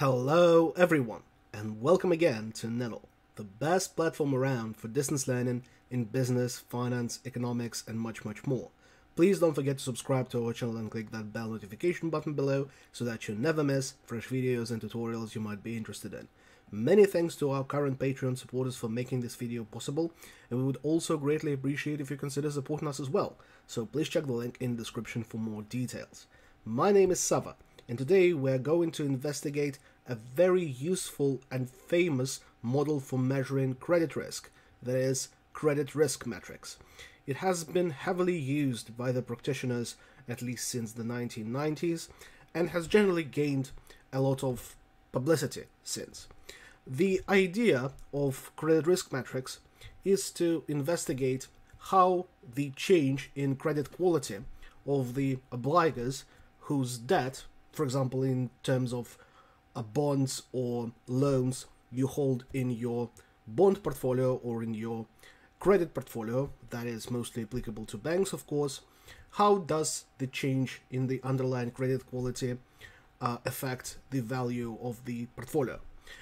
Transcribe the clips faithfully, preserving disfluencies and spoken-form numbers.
Hello everyone, and welcome again to Niddle, the best platform around for distance learning in business, finance, economics, and much much more. Please don't forget to subscribe to our channel and click that bell notification button below so that you never miss fresh videos and tutorials you might be interested in. Many thanks to our current Patreon supporters for making this video possible, and we would also greatly appreciate if you consider supporting us as well, so please check the link in the description for more details. My name is Sava, and today we're going to investigate a very useful and famous model for measuring credit risk, that is, credit risk metrics. It has been heavily used by the practitioners at least since the nineteen nineties and has generally gained a lot of publicity since. The idea of credit risk metrics is to investigate how the change in credit quality of the obligors whose debt, for example in terms of uh, bonds or loans you hold in your bond portfolio or in your credit portfolio, that is mostly applicable to banks of course, how does the change in the underlying credit quality uh, affect the value of the portfolio.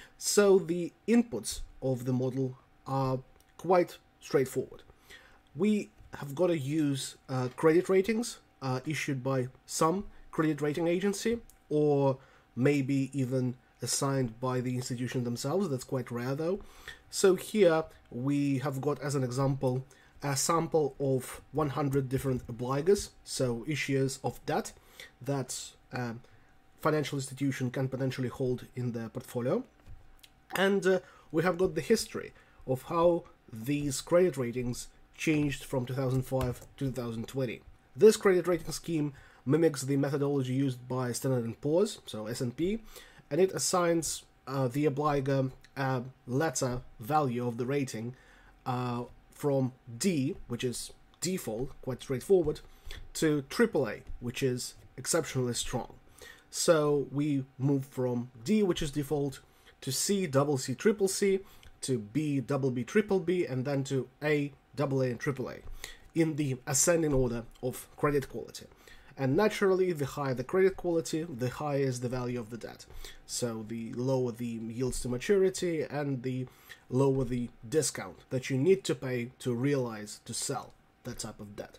So the inputs of the model are quite straightforward. We have got to use uh, credit ratings uh, issued by some credit rating agency, or maybe even assigned by the institution themselves. That's quite rare though. So here we have got as an example a sample of one hundred different obligors, so issuers of debt that a financial institution can potentially hold in their portfolio. And uh, we have got the history of how these credit ratings changed from two thousand five to two thousand twenty. This credit rating scheme mimics the methodology used by Standard and Poor's, so S and P, and it assigns uh, the obligor a letter value of the rating uh, from D, which is default, quite straightforward, to triple A, which is exceptionally strong. So we move from D, which is default, to C, double C, triple C, to B, double B, triple B, and then to A, double A, and triple A, in the ascending order of credit quality. And naturally, the higher the credit quality, the higher is the value of the debt. So the lower the yields to maturity and the lower the discount that you need to pay to realize, to sell that type of debt.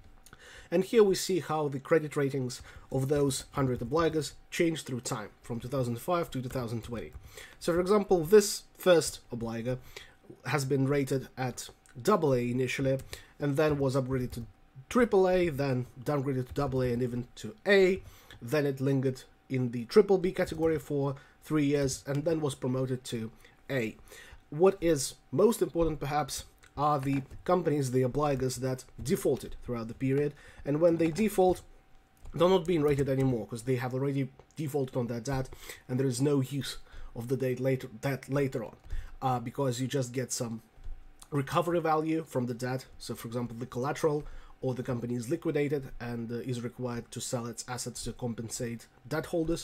And here we see how the credit ratings of those one hundred obligors changed through time, from two thousand five to two thousand twenty. So for example, this first obligor has been rated at double A initially, and then was upgraded to triple A, then downgraded to double A and even to A, then it lingered in the triple B category for three years, and then was promoted to A. What is most important perhaps are the companies, the obligors that defaulted throughout the period, and when they default, they're not being rated anymore because they have already defaulted on their debt, and there is no use of the date later that later on, uh, because you just get some recovery value from the debt. So for example, the collateral or the company is liquidated and uh, is required to sell its assets to compensate debt holders.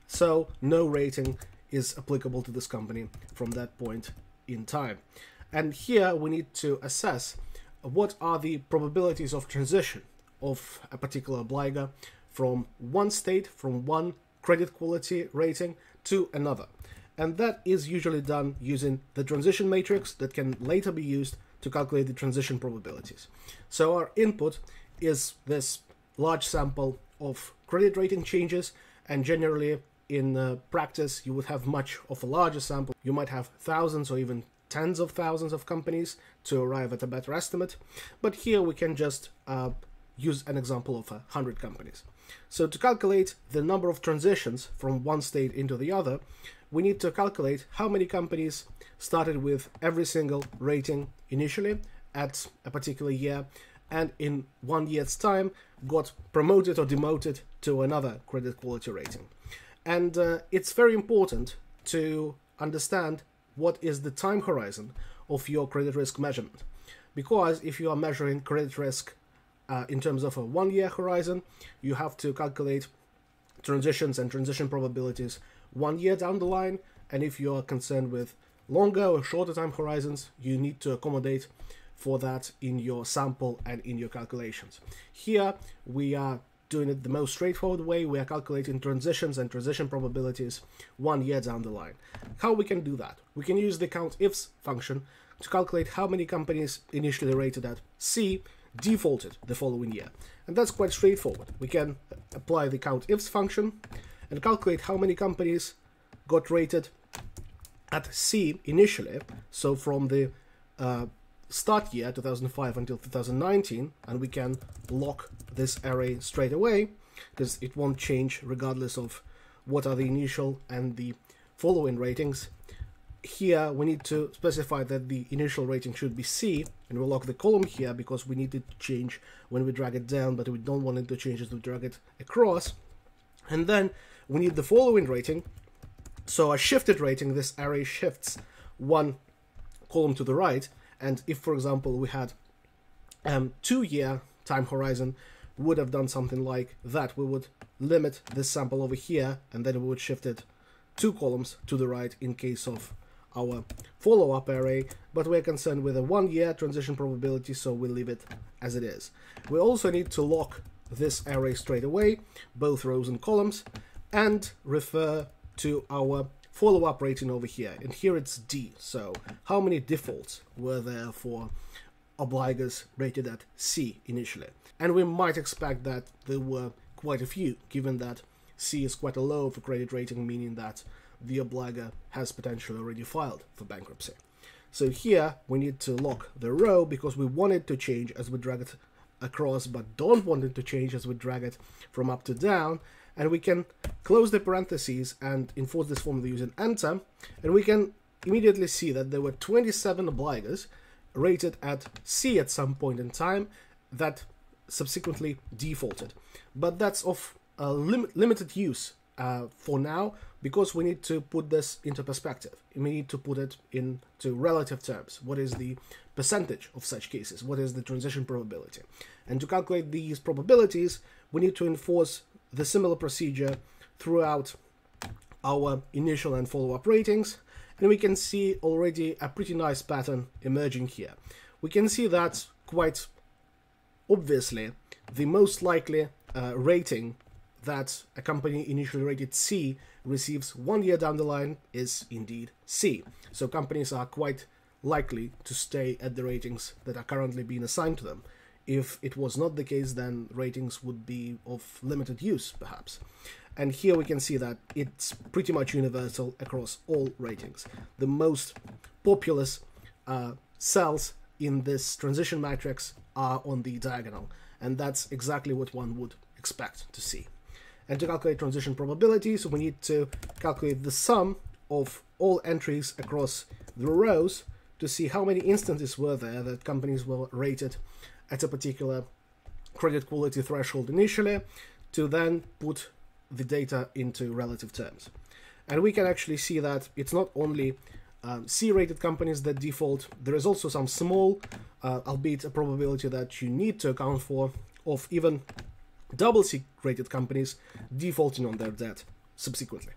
So no rating is applicable to this company from that point in time. And here we need to assess what are the probabilities of transition of a particular obligor from one state, from one credit quality rating to another. And that is usually done using the transition matrix that can later be used to calculate the transition probabilities. So our input is this large sample of credit rating changes, and generally in uh, practice you would have much of a larger sample. You might have thousands or even tens of thousands of companies to arrive at a better estimate, but here we can just uh, use an example of a hundred companies. So to calculate the number of transitions from one state into the other, we need to calculate how many companies started with every single rating initially at a particular year, and in one year's time got promoted or demoted to another credit quality rating. And uh, it's very important to understand what is the time horizon of your credit risk measurement, because if you are measuring credit risk uh, in terms of a one-year horizon, you have to calculate transitions and transition probabilities one year down the line, and if you are concerned with longer or shorter time horizons, you need to accommodate for that in your sample and in your calculations. Here we are doing it the most straightforward way. We are calculating transitions and transition probabilities one year down the line. How we can do that? We can use the COUNTIFs function to calculate how many companies initially rated at C defaulted the following year. And that's quite straightforward. We can apply the COUNTIFs function and calculate how many companies got rated at C initially, so from the uh, start year two thousand five until two thousand nineteen, and we can lock this array straight away because it won't change regardless of what are the initial and the following ratings. Here we need to specify that the initial rating should be C, and we'll lock the column here because we need it to change when we drag it down, but we don't want it to change as we drag it across. And then we need the following rating. So a shifted rating, this array shifts one column to the right, and if, for example, we had um, two-year time horizon, we would have done something like that. We would limit this sample over here, and then we would shift it two columns to the right in case of our follow-up array, but we're concerned with a one-year transition probability, so we'll leave it as it is. We also need to lock this array straight away, both rows and columns, and refer to our follow-up rating over here, and here it's D. So how many defaults were there for obligors rated at C initially? And we might expect that there were quite a few, given that C is quite a low for credit rating, meaning that the obligor has potentially already filed for bankruptcy. So here we need to lock the row because we want it to change as we drag it across, but don't want it to change as we drag it from up to down. And we can close the parentheses and enforce this formula using enter, and we can immediately see that there were twenty-seven obligors rated at C at some point in time that subsequently defaulted. But that's of uh, lim limited use uh, for now, because we need to put this into perspective. We need to put it into relative terms. What is the percentage of such cases? What is the transition probability? And to calculate these probabilities, we need to enforce the similar procedure throughout our initial and follow-up ratings, and we can see already a pretty nice pattern emerging here. We can see that quite obviously the most likely uh, rating that a company initially rated C receives one year down the line is indeed C. So companies are quite likely to stay at the ratings that are currently being assigned to them. If it was not the case, then ratings would be of limited use, perhaps. And here we can see that it's pretty much universal across all ratings. The most populous uh, cells in this transition matrix are on the diagonal, and that's exactly what one would expect to see. And to calculate transition probabilities, we need to calculate the sum of all entries across the rows to see how many instances were there that companies were rated at a particular credit quality threshold initially, to then put the data into relative terms. And we can actually see that it's not only um, C-rated companies that default, there is also some small, uh, albeit a probability that you need to account for, of even double C-rated companies defaulting on their debt subsequently.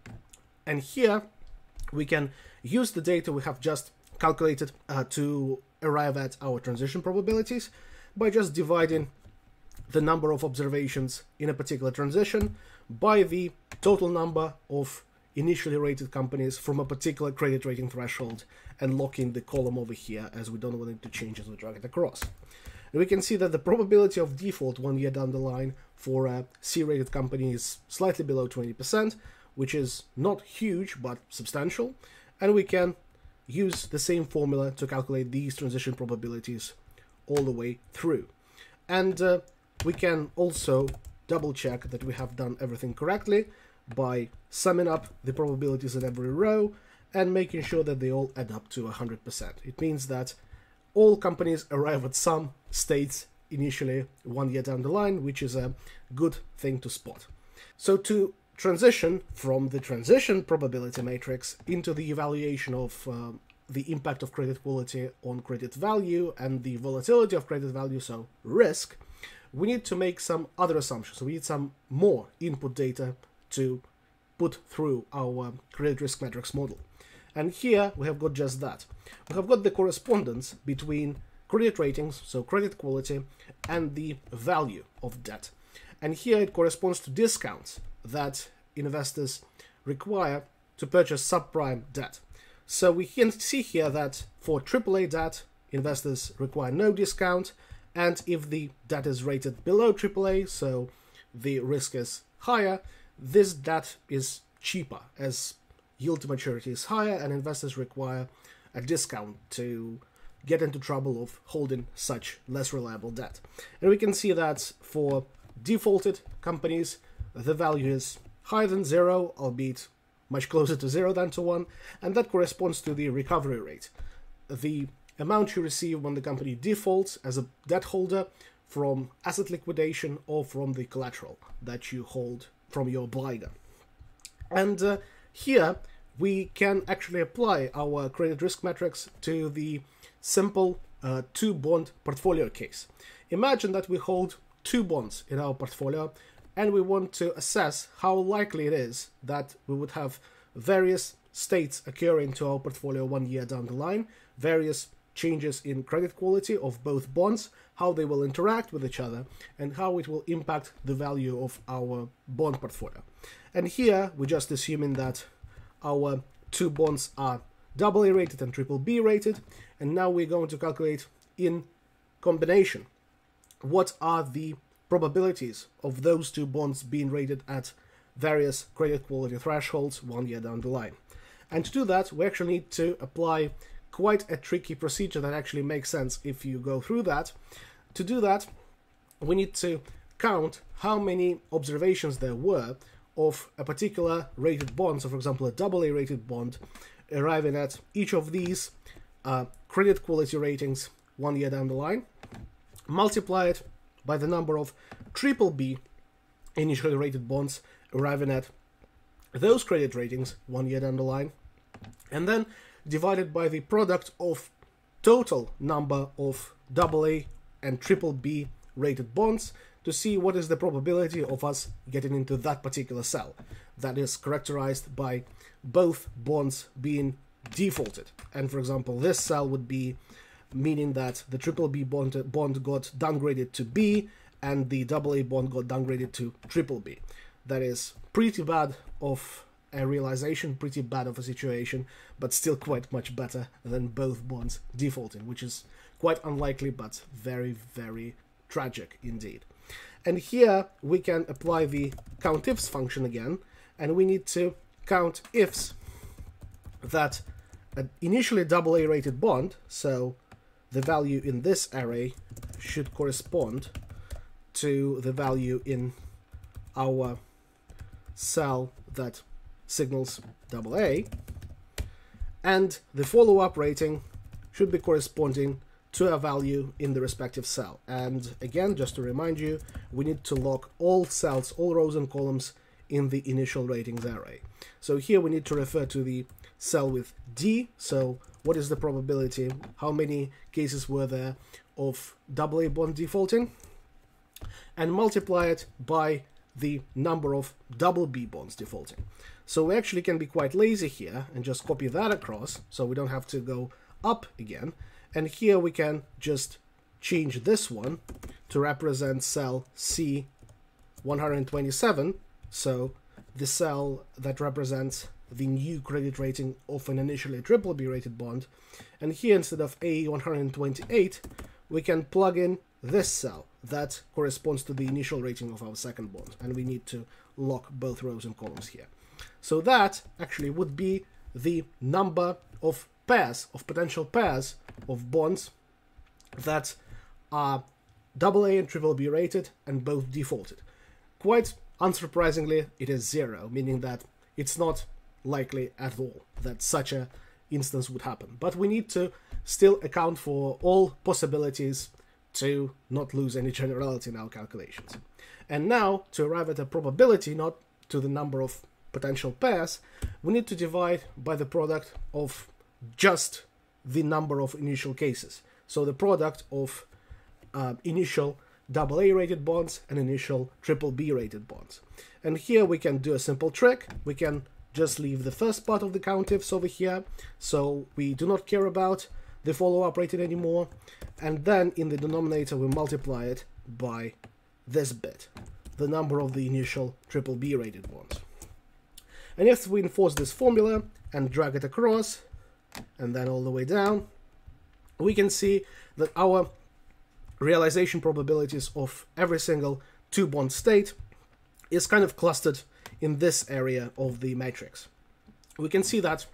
And here we can use the data we have just calculated uh, to arrive at our transition probabilities by just dividing the number of observations in a particular transition by the total number of initially rated companies from a particular credit rating threshold, and locking the column over here as we don't want it to change as we drag it across. And we can see that the probability of default one year down the line for a C-rated company is slightly below twenty percent, which is not huge but substantial, and we can use the same formula to calculate these transition probabilities all the way through. And uh, we can also double check that we have done everything correctly by summing up the probabilities in every row and making sure that they all add up to one hundred percent. It means that all companies arrive at some states initially one year down the line, which is a good thing to spot. So to transition from the transition probability matrix into the evaluation of uh, the impact of credit quality on credit value and the volatility of credit value, so risk, we need to make some other assumptions. We need some more input data to put through our credit risk matrix model. And here we have got just that. We have got the correspondence between credit ratings, so credit quality, and the value of debt. And here it corresponds to discounts that investors require to purchase subprime debt. So we can see here that for triple A debt, investors require no discount, and if the debt is rated below triple A, so the risk is higher, this debt is cheaper as yield to maturity is higher and investors require a discount to get into trouble of holding such less reliable debt. And we can see that for defaulted companies, the value is higher than zero, albeit much closer to zero than to one, and that corresponds to the recovery rate, the amount you receive when the company defaults as a debt holder from asset liquidation or from the collateral that you hold from your obliger. And uh, here we can actually apply our credit risk metrics to the simple uh, two bond portfolio case. Imagine that we hold two bonds in our portfolio and we want to assess how likely it is that we would have various states occurring to our portfolio one year down the line, various changes in credit quality of both bonds, how they will interact with each other, and how it will impact the value of our bond portfolio. And here we're just assuming that our two bonds are double A rated and triple B rated, and now we're going to calculate in combination what are the probabilities of those two bonds being rated at various credit quality thresholds one year down the line. And to do that, we actually need to apply quite a tricky procedure that actually makes sense if you go through that. To do that, we need to count how many observations there were of a particular rated bond, so for example a double A rated bond, arriving at each of these uh, credit quality ratings one year down the line, multiply it by the number of triple B initially rated bonds arriving at those credit ratings one year down the line, and then divided by the product of total number of double A and triple B rated bonds to see what is the probability of us getting into that particular cell that is characterized by both bonds being defaulted. And for example, this cell would be meaning that the triple B bond, bond got downgraded to B and the double A bond got downgraded to triple B. That is pretty bad of a realization, pretty bad of a situation, but still quite much better than both bonds defaulting, which is quite unlikely but very, very tragic indeed. And here we can apply the countifs function again, and we need to count ifs that an initially double A rated bond, so the value in this array should correspond to the value in our cell that signals double A, and the follow-up rating should be corresponding to a value in the respective cell. And again, just to remind you, we need to lock all cells, all rows and columns in the initial ratings array. So here we need to refer to the cell with D, so what is the probability, how many cases were there of double A bond defaulting, and multiply it by the number of double B bonds defaulting. So we actually can be quite lazy here and just copy that across, so we don't have to go up again. And here we can just change this one to represent cell C one hundred twenty-seven, so the cell that represents the new credit rating of an initially triple B rated bond. And here, instead of A one hundred twenty-eight, we can plug in this cell that corresponds to the initial rating of our second bond, and we need to lock both rows and columns here. So that actually would be the number of pairs, of potential pairs of bonds that are double A and triple B rated and both defaulted. Quite unsurprisingly, it is zero, meaning that it's not likely at all that such a instance would happen. But we need to still account for all possibilities to not lose any generality in our calculations. And now, to arrive at a probability, not to the number of potential pairs, we need to divide by the product of just the number of initial cases. So the product of uh, initial double A rated bonds and initial triple B rated bonds. And here we can do a simple trick. We can just leave the first part of the countifs over here, so we do not care about the follow-up rated anymore, and then in the denominator we multiply it by this bit. the number of the initial triple B rated bonds. And if we enforce this formula and drag it across, and then all the way down, we can see that our realization probabilities of every single two bond state is kind of clustered in this area of the matrix. We can see that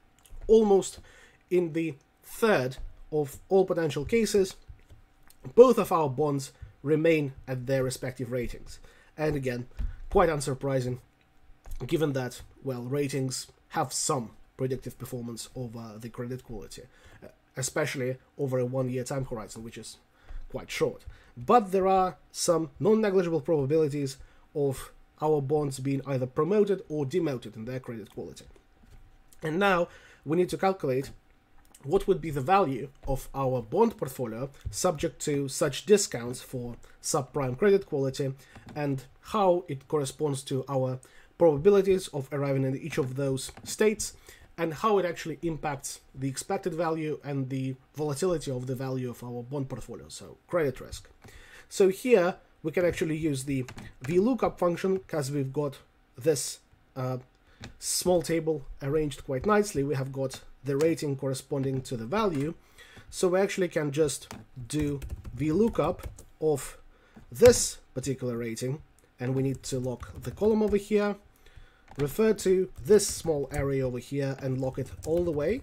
almost in the third of all potential cases, both of our bonds remain at their respective ratings. And again, quite unsurprising, given that, well, ratings have some predictive performance over the credit quality, especially over a one-year time horizon, which is quite short. But there are some non-negligible probabilities of our bonds being either promoted or demoted in their credit quality. And now we need to calculate what would be the value of our bond portfolio subject to such discounts for subprime credit quality, and how it corresponds to our probabilities of arriving in each of those states, and how it actually impacts the expected value and the volatility of the value of our bond portfolio, so credit risk. So here we can actually use the VLOOKUP function, because we've got this uh, small table arranged quite nicely. We have got the rating corresponding to the value, so we actually can just do VLOOKUP of this particular rating, and we need to lock the column over here, refer to this small area over here and lock it all the way,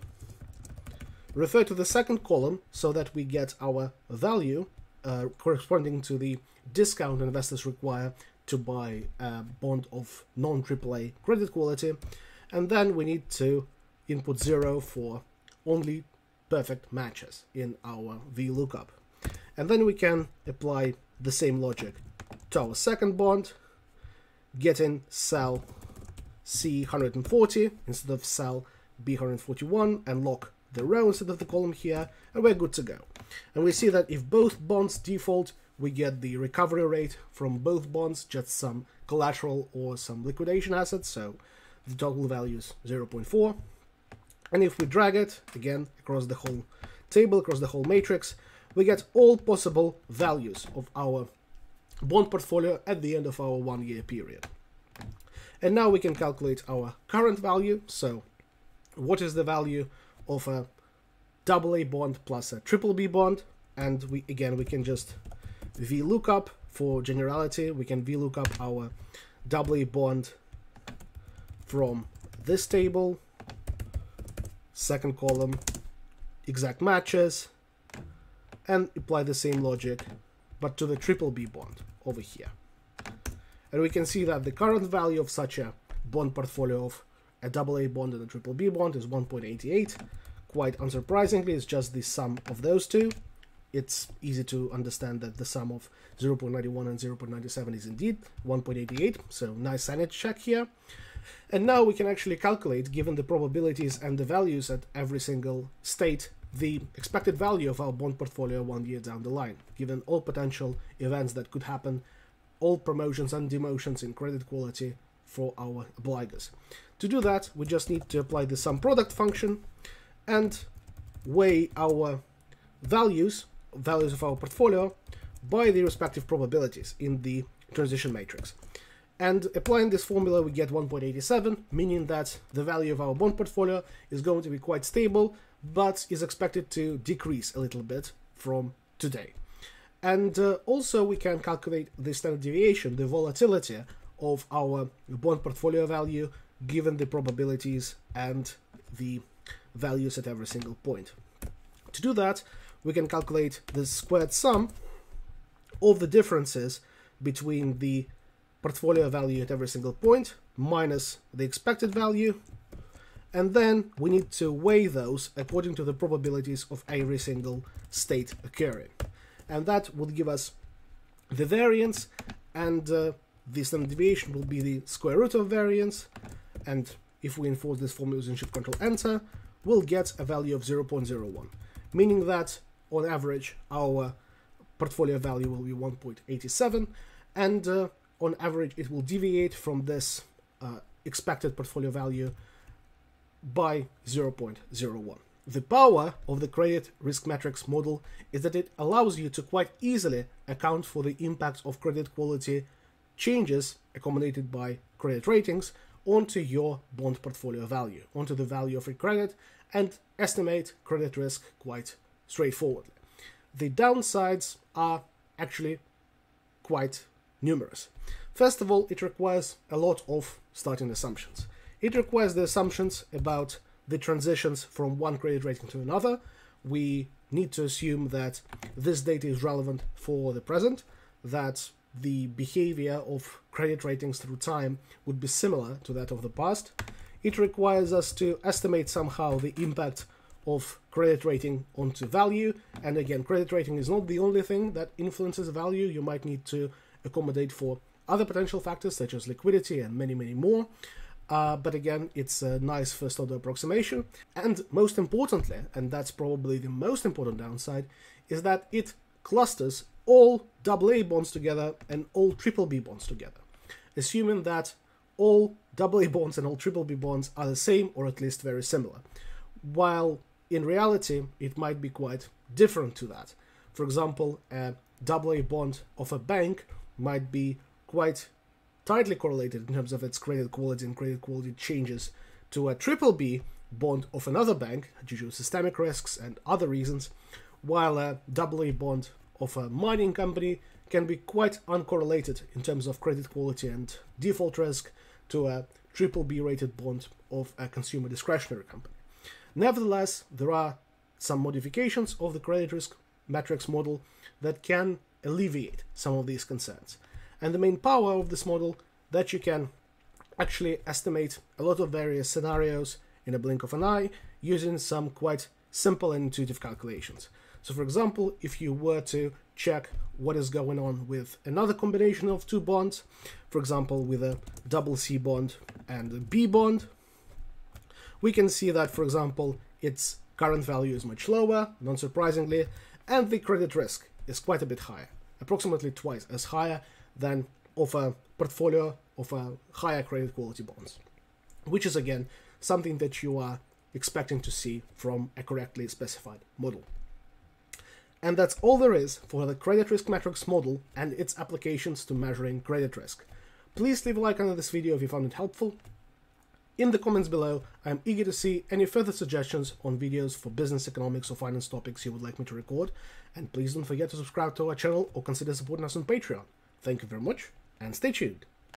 refer to the second column so that we get our value uh, corresponding to the discount investors require to buy a bond of non-triple A credit quality, and then we need to input zero for only perfect matches in our VLOOKUP. And then we can apply the same logic to our second bond, getting cell C one hundred forty instead of cell B one hundred forty-one, and lock the row instead of the column here, and we're good to go. And we see that if both bonds default, we get the recovery rate from both bonds, just some collateral or some liquidation assets, so the total value is zero point four. And if we drag it, again, across the whole table, across the whole matrix, we get all possible values of our bond portfolio at the end of our one-year period. And now we can calculate our current value. So what is the value of a double A bond plus a triple B bond? And we again, we can just VLOOKUP for generality. We can VLOOKUP our double A bond from this table, second column, exact matches, and apply the same logic, but to the triple B bond over here. And we can see that the current value of such a bond portfolio of a double A bond and a triple B bond is one point eight eight. Quite unsurprisingly, it's just the sum of those two. It's easy to understand that the sum of zero point nine one and zero point nine seven is indeed one point eight eight, so nice sanity check here. And now we can actually calculate, given the probabilities and the values at every single state, the expected value of our bond portfolio one year down the line, given all potential events that could happen, all promotions and demotions in credit quality for our obligors. To do that, we just need to apply the sum product function and weigh our values, values of our portfolio, by the respective probabilities in the transition matrix. And applying this formula, we get one point eight seven, meaning that the value of our bond portfolio is going to be quite stable, but is expected to decrease a little bit from today. And uh, also we can calculate the standard deviation, the volatility of our bond portfolio value, given the probabilities and the values at every single point. To do that, we can calculate the squared sum of the differences between the portfolio value at every single point minus the expected value, and then we need to weigh those according to the probabilities of every single state occurring. And that will give us the variance, and uh, the standard deviation will be the square root of variance, and if we enforce this formula using Shift Control Enter, we'll get a value of zero point zero one, meaning that on average our portfolio value will be one point eight seven, and uh, on average it will deviate from this uh, expected portfolio value by zero point zero one. The power of the credit risk matrix model is that it allows you to quite easily account for the impact of credit quality changes accommodated by credit ratings onto your bond portfolio value, onto the value of your credit, and estimate credit risk quite straightforwardly. The downsides are actually quite numerous. First of all, it requires a lot of starting assumptions. It requires the assumptions about the transitions from one credit rating to another. We need to assume that this data is relevant for the present, that the behavior of credit ratings through time would be similar to that of the past. It requires us to estimate somehow the impact of credit rating onto value. And again, credit rating is not the only thing that influences value. You might need to accommodate for other potential factors such as liquidity and many, many more. Uh, but again, it's a nice first order approximation. And most importantly, and that's probably the most important downside, is that it clusters all double A bonds together and all triple B bonds together, assuming that all double A bonds and all triple B bonds are the same or at least very similar, while in reality it might be quite different to that. For example, a double A bond of a bank might be quite tightly correlated in terms of its credit quality and credit quality changes to a triple B bond of another bank due to systemic risks and other reasons, while a double A bond of a mining company can be quite uncorrelated in terms of credit quality and default risk to a triple B rated bond of a consumer discretionary company. Nevertheless, there are some modifications of the credit risk matrix model that can alleviate some of these concerns. And the main power of this model that you can actually estimate a lot of various scenarios in a blink of an eye using some quite simple and intuitive calculations. So for example, if you were to check what is going on with another combination of two bonds, for example, with a double C bond and a B bond, we can see that, for example, its current value is much lower, non-surprisingly, and the credit risk is quite a bit higher, approximately twice as higher than of a portfolio of a higher credit quality bonds, which is again something that you are expecting to see from a correctly specified model. And that's all there is for the credit risk matrix model and its applications to measuring credit risk. Please leave a like under this video if you found it helpful. In the comments below, I am eager to see any further suggestions on videos for business, economics or finance topics you would like me to record. And please don't forget to subscribe to our channel or consider supporting us on Patreon. Thank you very much and stay tuned.